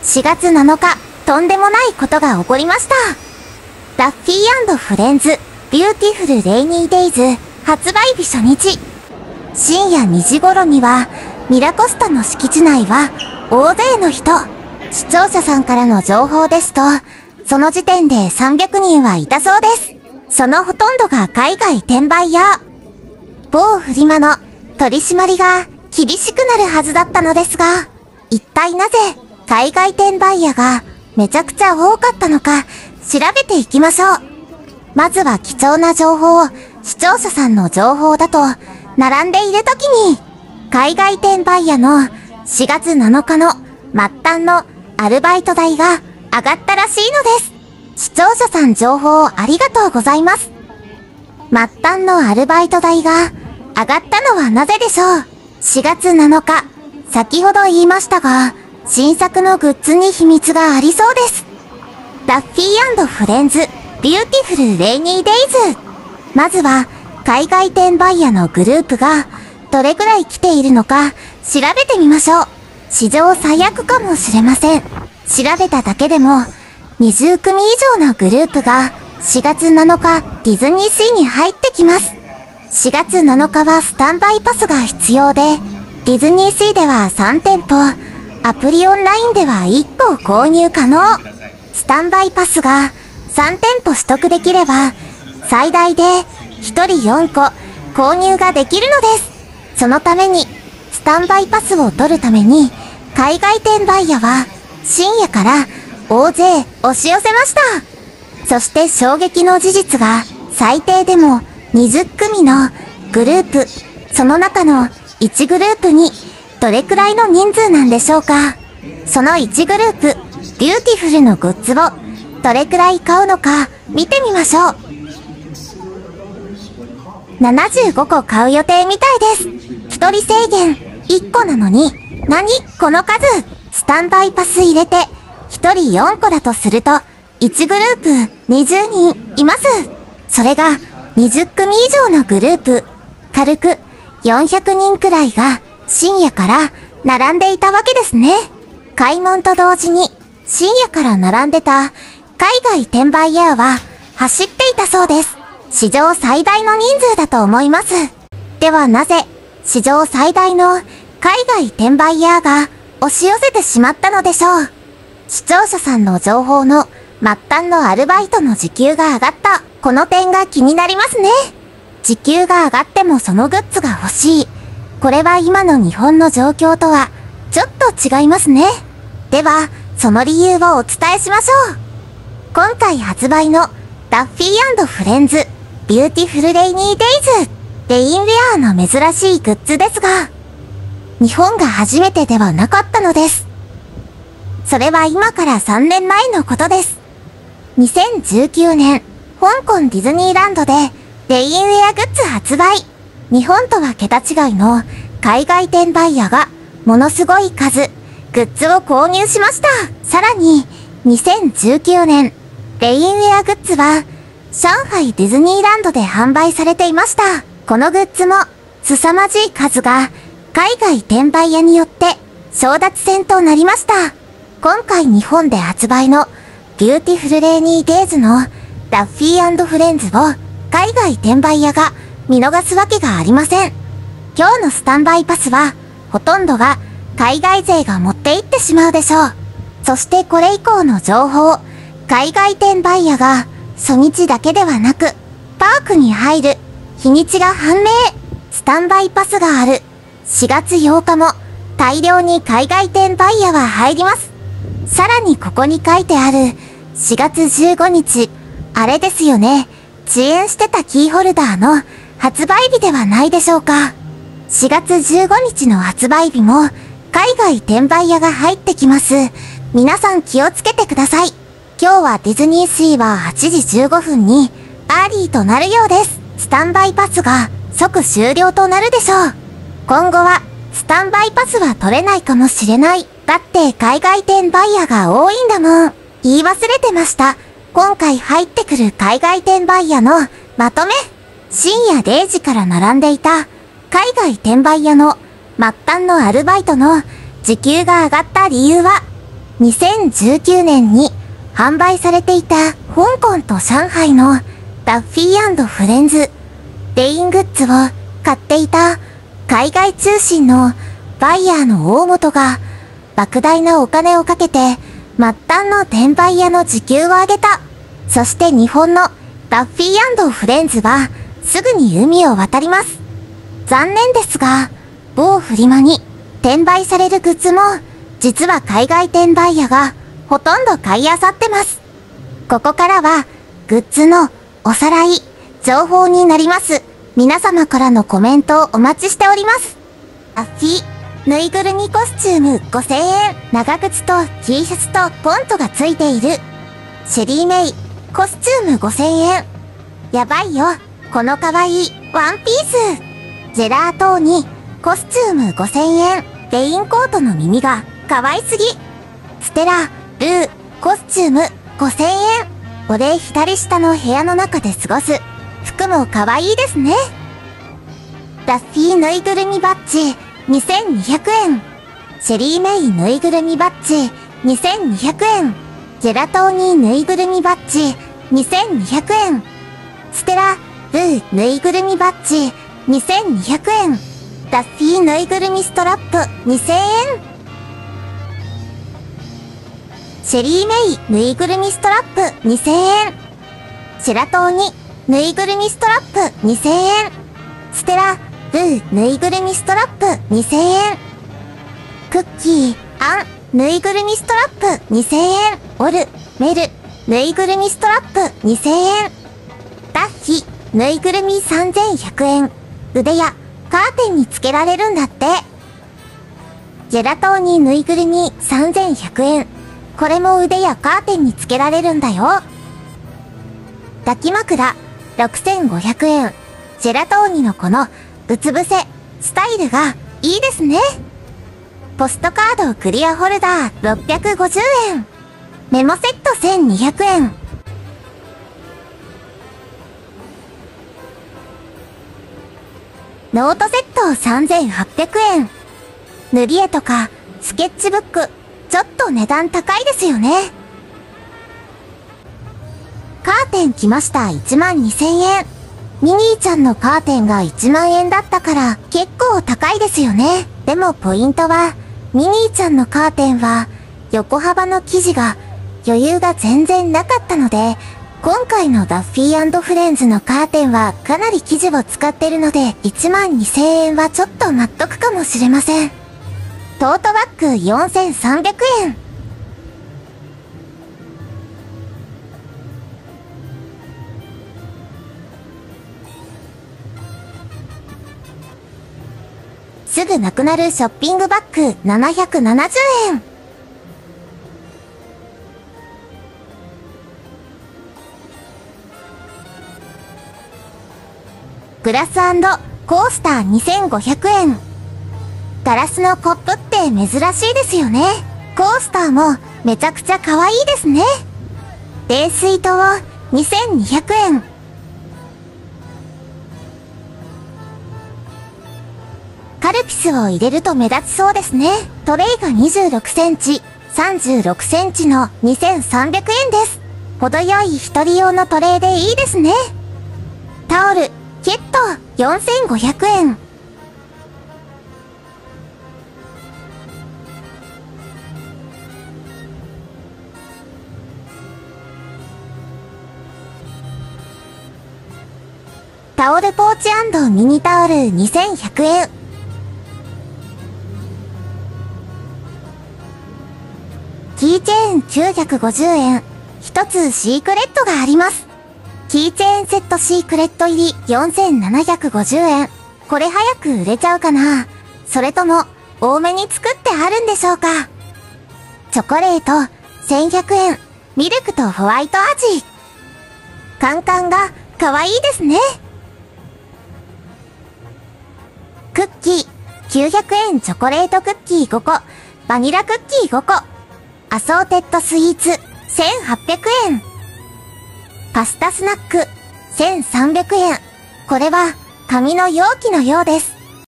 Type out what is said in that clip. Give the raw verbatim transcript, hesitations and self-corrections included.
しがつなのか、とんでもないことが起こりました。ダッフィー&フレンズ、ビューティフルレイニーデイズ、発売日初日。深夜にじ頃には、ミラコスタの敷地内は、大勢の人。視聴者さんからの情報ですと、その時点でさんびゃくにんはいたそうです。そのほとんどが海外転売屋。某フリマの取り締まりが厳しくなるはずだったのですが、一体なぜ海外転売屋がめちゃくちゃ多かったのか調べていきましょう。まずは貴重な情報、視聴者さんの情報だと、並んでいる時に、海外転売屋のしがつなのかの末端のアルバイト代が上がったらしいのです。視聴者さん情報ありがとうございます。末端のアルバイト代が上がったのはなぜでしょう。しがつなのか、先ほど言いましたが、新作のグッズに秘密がありそうです。ダッフィー&フレンズ、ビューティフルレイニーデイズ。まずは、海外転売屋のグループが、どれくらい来ているのか、調べてみましょう。史上最悪かもしれません。調べただけでも、にじゅう組以上のグループが、しがつなのか、ディズニーシーに入ってきます。しがつなのかはスタンバイパスが必要で、ディズニーシーではさん店舗、アプリオンラインではいっこ購入可能。スタンバイパスがさん店舗取得できれば、最大でひとりよんこ購入ができるのです。そのために、スタンバイパスを取るために、海外転売屋は深夜から大勢押し寄せました。そして衝撃の事実が最低でもにじゅう組のグループ、その中のいちグループにどれくらいの人数なんでしょうか。そのいちグループ、ビューティフルのグッズをどれくらい買うのか見てみましょう。ななじゅうごこ買う予定みたいです。ひとり制限いっこなのに、何この数。スタンバイパス入れてひとりよんこだとすると、いちグループにじゅうにんいます。それがにじゅう組以上のグループ、軽くよんひゃくにんくらいが深夜から並んでいたわけですね。開門と同時に深夜から並んでた海外転売ヤーは走っていたそうです。史上最大の人数だと思います。ではなぜ史上最大の海外転売ヤーが押し寄せてしまったのでしょう。視聴者さんの情報の末端のアルバイトの時給が上がった。この点が気になりますね。時給が上がってもそのグッズが欲しい。これは今の日本の状況とはちょっと違いますね。では、その理由をお伝えしましょう。今回発売のダッフィー&フレンズビューティフルレイニーデイズレインウェアの珍しいグッズですが、日本が初めてではなかったのです。それは今からさんねんまえのことです。にせんじゅうきゅうねん、香港ディズニーランドでレインウェアグッズ発売。日本とは桁違いの海外転売屋がものすごい数グッズを購入しました。さらににせんじゅうきゅうねん、レインウェアグッズは上海ディズニーランドで販売されていました。このグッズも凄まじい数が海外転売屋によって争奪戦となりました。今回日本で発売のビューティフルレイニーデイズのダッフィー&フレンズを海外転売屋が見逃すわけがありません。今日のスタンバイパスはほとんどが海外勢が持って行ってしまうでしょう。そしてこれ以降の情報、海外転売屋が初日だけではなくパークに入る日にちが判明。スタンバイパスがあるしがつようかも大量に海外転売屋は入ります。さらにここに書いてあるしがつじゅうごにち、あれですよね。遅延してたキーホルダーの発売日ではないでしょうか。しがつじゅうごにちの発売日も海外転売屋が入ってきます。皆さん気をつけてください。今日はディズニーシーははちじじゅうごふんにアーリーとなるようです。スタンバイパスが即終了となるでしょう。今後はスタンバイパスは取れないかもしれない。だって海外転売屋が多いんだもん。言い忘れてました。今回入ってくる海外転売屋のまとめ。深夜れいじから並んでいた海外転売屋の末端のアルバイトの時給が上がった理由は、 にせんじゅうきゅうねんに販売されていた香港と上海のダッフィー&フレンズレイングッズを買っていた海外通信のバイヤーの大本が莫大なお金をかけて末端の転売屋の時給を上げた。そして日本のダッフィー&フレンズはすぐに海を渡ります。残念ですが、某フリマに転売されるグッズも実は海外転売屋がほとんど買い漁ってます。ここからはグッズのおさらい、情報になります。皆様からのコメントをお待ちしております。ダッフィー。ぬいぐるみコスチュームごせんえん。長靴と T シャツとポントがついている。シェリーメイ。コスチュームごせんえん。やばいよ。このかわいいワンピース。ジェラートーニ。コスチュームごせんえん。レインコートの耳がかわいすぎ。ステラ、ルー。コスチュームごせんえん。お礼左下の部屋の中で過ごす。服もかわいいですね。ダッフィーぬいぐるみバッジ。にせんにひゃくえん。シェリーメイぬいぐるみバッジにせんにひゃくえん。ジェラトーニーぬいぐるみバッジにせんにひゃくえん。ステラ・ルーぬいぐるみバッジにせんにひゃくえん。ダッフィーぬいぐるみストラップにせんえん。シェリーメイぬいぐるみストラップにせんえん。ジェラトーニぬいぐるみストラップにせんえん。ステラ・ルーぬいぐるみストラップにせんえん。クッキー、アン、ぬいぐるみストラップにせんえん。オル、メル、ぬいぐるみストラップにせんえん。ダッヒ、ぬいぐるみさんぜんひゃくえん。腕やカーテンにつけられるんだって。ジェラトーニーぬいぐるみさんぜんひゃくえん。これも腕やカーテンにつけられるんだよ。抱き枕、ろくせんごひゃくえん。ジェラトーニのこのうつ伏せ、スタイルがいいですね。ポストカードクリアホルダーろっぴゃくごじゅうえん。メモセットせんにひゃくえん。ノートセットさんぜんはっぴゃくえん。塗り絵とかスケッチブック、ちょっと値段高いですよね。カーテン来ました。いちまんにせんえん。ミニーちゃんのカーテンがいちまんえんだったから結構高いですよね。でもポイントは、ミニーちゃんのカーテンは横幅の生地が余裕が全然なかったので、今回のダッフィー&フレンズのカーテンはかなり生地を使ってるのでいちまんにせんえんはちょっと納得かもしれません。トートバッグよんせんさんびゃくえん。すぐなくなるショッピングバッグななひゃくななじゅうえん。グラス&コースターにせんごひゃくえん。ガラスのコップって珍しいですよね。コースターもめちゃくちゃ可愛いですね。冷水筒にせんにひゃくえん。カルピスを入れると目立ちそうですね。トレイがにじゅうろくセンチ、さんじゅうろくセンチのにせんさんびゃくえんです。程よい一人用のトレイでいいですね。タオル、ケット、よんせんごひゃくえん。タオルポーチ&ミニタオルにせんひゃくえん。キーチェーンきゅうひゃくごじゅうえん。一つシークレットがあります。キーチェーンセットシークレット入りよんせんななひゃくごじゅうえん。これ早く売れちゃうかな？それとも多めに作ってあるんでしょうか？チョコレートせんひゃくえん。ミルクとホワイト味。カンカンが可愛いですね。クッキーきゅうひゃくえん。チョコレートクッキーごこ。バニラクッキーごこ。アソーテッドスイーツせんはっぴゃくえん。パスタスナックせんさんびゃくえん。これは紙の容器のようです。